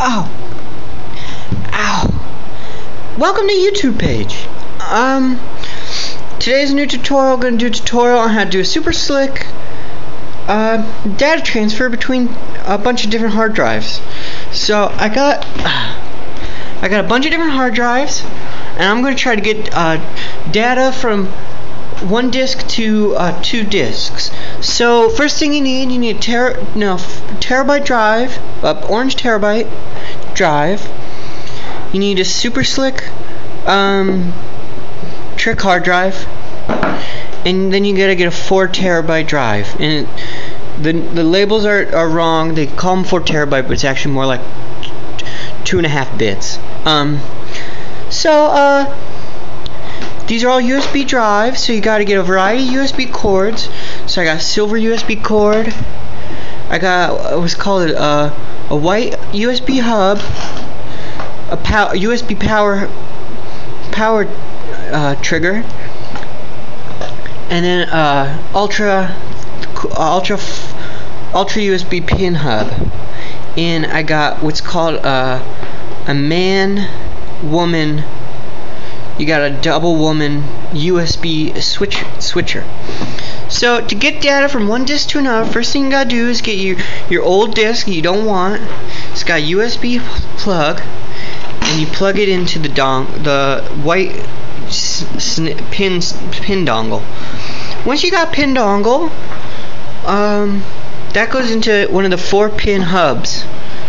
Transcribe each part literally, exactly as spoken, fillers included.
Oh. Ow. Welcome to YouTube page. Um, today's a new tutorial. I'm going to do a tutorial on how to do a super slick uh, data transfer between a bunch of different hard drives. So I got I got a bunch of different hard drives, and I'm going to try to get uh, data from one disk to uh, two disks. So first thing you need, you need a ter no terabyte drive, uh, orange terabyte drive. You need a super slick um, trick hard drive, and then you gotta get a four terabyte drive. And the the labels are are wrong. They call them four terabyte, but it's actually more like two and a half bits. Um, so uh. These are all U S B drives, so you got to get a variety of U S B cords. So I got a silver U S B cord. I got what's called a, uh, a white U S B hub, a pow U S B power power uh, trigger, and then uh, ultra ultra ultra U S B pin hub. And I got what's called uh, a man woman. You got a double woman U S B switch switcher. So to get data from one disk to another, first thing you gotta do is get your your old disk you don't want. It's got a U S B plug, and you plug it into the dong the white pin pin dongle. Once you got pin dongle, um, that goes into one of the four pin hubs.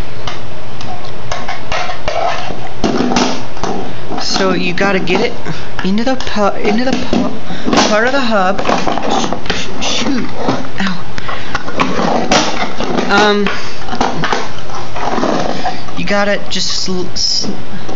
So you gotta get it into the pu into the pu part of the hub. Sh sh shoot! Ow! Um, you gotta just sl s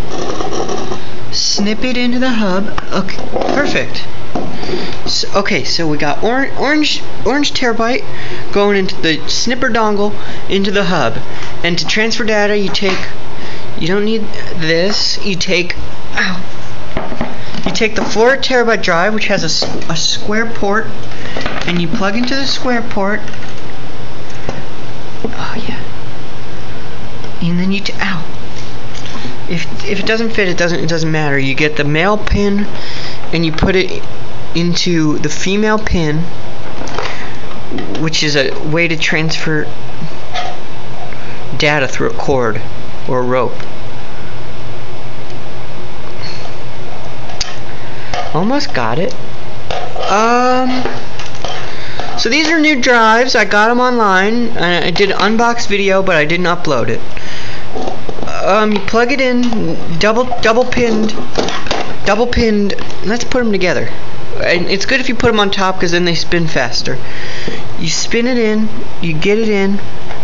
snip it into the hub. Okay, perfect. So, okay, so we got or orange orange terabyte going into the snipper dongle into the hub, and to transfer data, you take. You don't need this. You take. Ow. You take the four terabyte drive, which has a, a square port, and you plug into the square port. Oh yeah. And then you t ow. If if it doesn't fit, it doesn't it doesn't matter. You get the male pin, and you put it into the female pin, which is a way to transfer data through a cord or a rope. Almost got it. Um, so these are new drives. I got them online. I did an unbox video, but I didn't upload it. Um, you plug it in, double double pinned, double pinned. Let's put them together. And it's good if you put them on top, because then they spin faster. You spin it in. You get it in.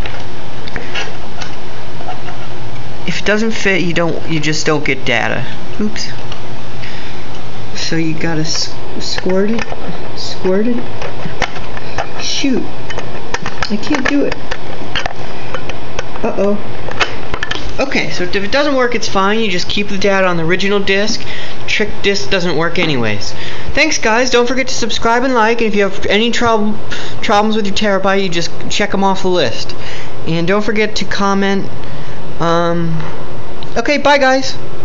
If it doesn't fit, you don't. You just don't get data. Oops. So you gotta squirt it, squirt it. Shoot, I can't do it. Uh oh. Okay, so if it doesn't work, it's fine. You just keep the data on the original disk. Trick disk doesn't work anyways. Thanks, guys. Don't forget to subscribe and like. And if you have any trouble problems with your terabyte, you just check them off the list. And don't forget to comment. Um. Okay, bye, guys.